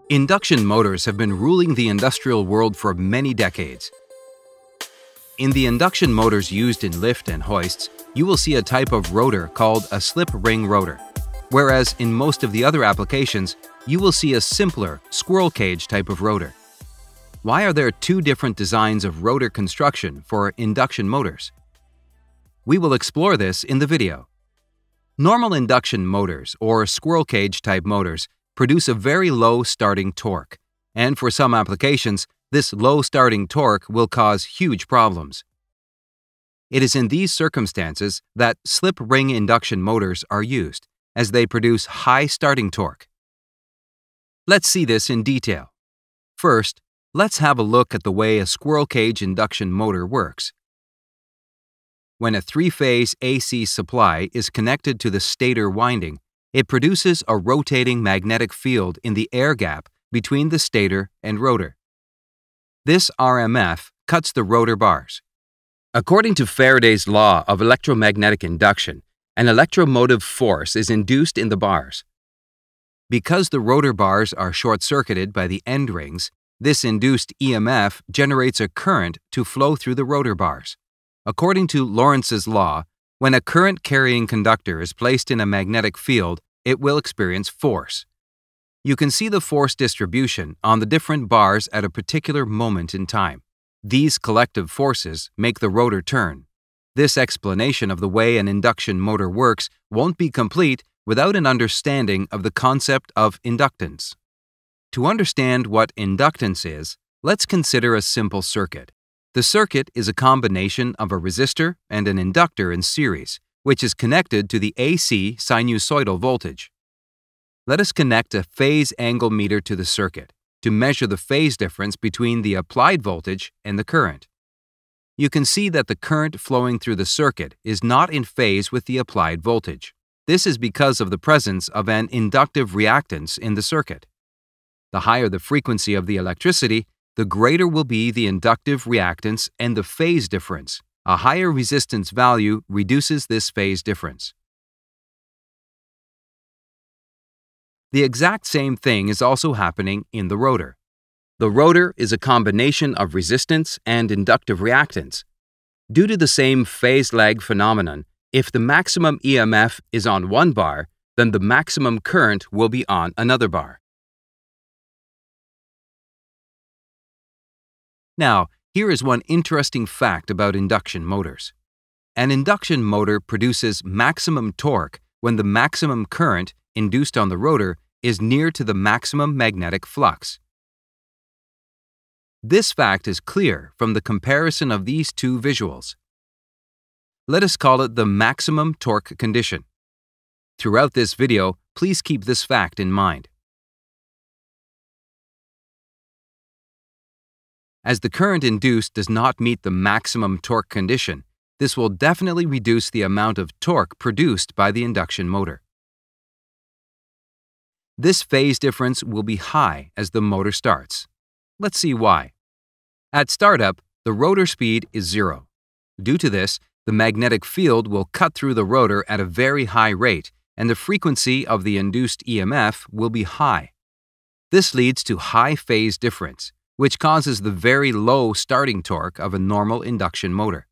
Induction motors have been ruling the industrial world for many decades. In the induction motors used in lift and hoists, you will see a type of rotor called a slip ring rotor, whereas in most of the other applications, you will see a simpler squirrel cage type of rotor. Why are there two different designs of rotor construction for induction motors? We will explore this in the video. Normal induction motors, or squirrel cage type motors, produce a very low starting torque, and for some applications, this low starting torque will cause huge problems. It is in these circumstances that slip ring induction motors are used, as they produce high starting torque. Let's see this in detail. First, let's have a look at the way a squirrel cage induction motor works. When a three-phase AC supply is connected to the stator winding, it produces a rotating magnetic field in the air gap between the stator and rotor. This RMF cuts the rotor bars. According to Faraday's law of electromagnetic induction, an electromotive force is induced in the bars. Because the rotor bars are short-circuited by the end rings, this induced EMF generates a current to flow through the rotor bars. According to Lorenz's law, when a current-carrying conductor is placed in a magnetic field, it will experience force. You can see the force distribution on the different bars at a particular moment in time. These collective forces make the rotor turn. This explanation of the way an induction motor works won't be complete without an understanding of the concept of inductance. To understand what inductance is, let's consider a simple circuit. The circuit is a combination of a resistor and an inductor in series, which is connected to the AC sinusoidal voltage. Let us connect a phase angle meter to the circuit to measure the phase difference between the applied voltage and the current. You can see that the current flowing through the circuit is not in phase with the applied voltage. This is because of the presence of an inductive reactance in the circuit. The higher the frequency of the electricity, the greater will be the inductive reactance and the phase difference. A higher resistance value reduces this phase difference. The exact same thing is also happening in the rotor. The rotor is a combination of resistance and inductive reactance. Due to the same phase lag phenomenon, if the maximum EMF is on one bar, then the maximum current will be on another bar. Now, here is one interesting fact about induction motors. An induction motor produces maximum torque when the maximum current induced on the rotor is near to the maximum magnetic flux. This fact is clear from the comparison of these two visuals. Let us call it the maximum torque condition. Throughout this video, please keep this fact in mind. As the current induced does not meet the maximum torque condition, this will definitely reduce the amount of torque produced by the induction motor. This phase difference will be high as the motor starts. Let's see why. At startup, the rotor speed is 0. Due to this, the magnetic field will cut through the rotor at a very high rate, and the frequency of the induced EMF will be high. This leads to high phase difference, which causes the very low starting torque of a normal induction motor.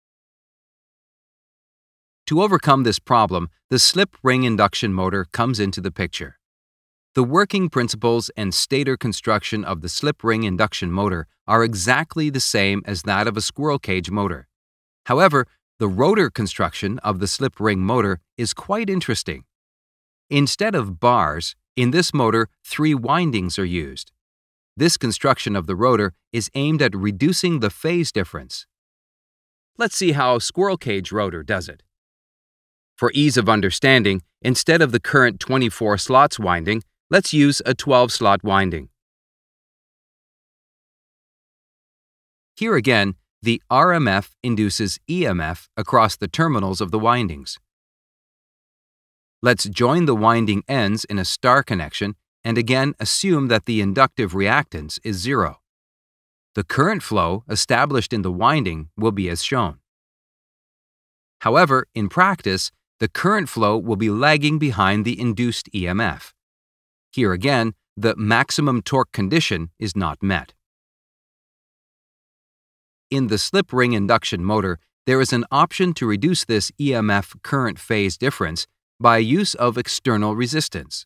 To overcome this problem, the slip ring induction motor comes into the picture. The working principles and stator construction of the slip ring induction motor are exactly the same as that of a squirrel cage motor. However, the rotor construction of the slip ring motor is quite interesting. Instead of bars, in this motor, 3 windings are used. This construction of the rotor is aimed at reducing the phase difference. Let's see how squirrel cage rotor does it. For ease of understanding, instead of the current 24 slots winding, let's use a 12-slot winding. Here again, the RMF induces EMF across the terminals of the windings. Let's join the winding ends in a star connection and again assume that the inductive reactance is 0. The current flow established in the winding will be as shown. However, in practice, the current flow will be lagging behind the induced EMF. Here again, the maximum torque condition is not met. In the slip ring induction motor, there is an option to reduce this EMF current phase difference by use of external resistance.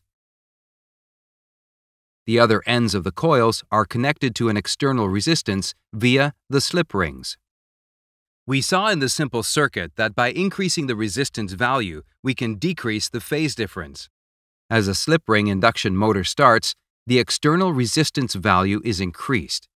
The other ends of the coils are connected to an external resistance via the slip rings. We saw in the simple circuit that by increasing the resistance value, we can decrease the phase difference. As a slip ring induction motor starts, the external resistance value is increased.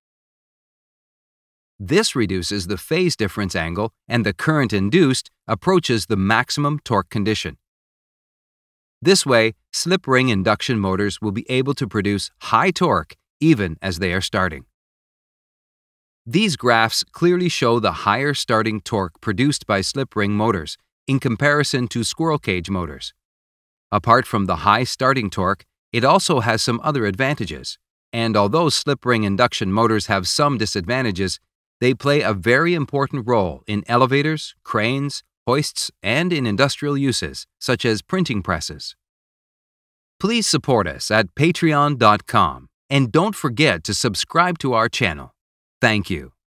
This reduces the phase difference angle and the current induced approaches the maximum torque condition. This way, slip ring induction motors will be able to produce high torque even as they are starting. These graphs clearly show the higher starting torque produced by slip ring motors in comparison to squirrel cage motors. Apart from the high starting torque, it also has some other advantages, and although slip ring induction motors have some disadvantages, they play a very important role in elevators, cranes, hoists, and in industrial uses, such as printing presses. Please support us at patreon.com, and don't forget to subscribe to our channel. Thank you.